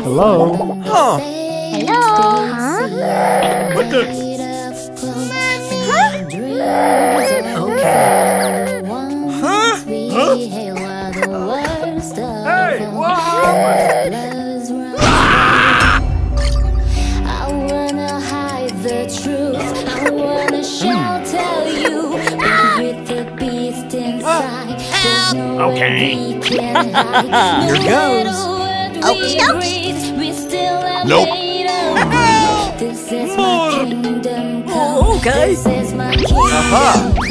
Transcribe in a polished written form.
Hello? Huh. Hello? Huh? What the? Huh? Huh? Hey, what happened? I wanna hide the truth. I wanna shout, tell you, but with the beast inside, there's no Okay. way we can hide. Here goes. Okey we still have Nope. made a way. This is my kingdom come. Oh, okay. This is my kingdom Aha.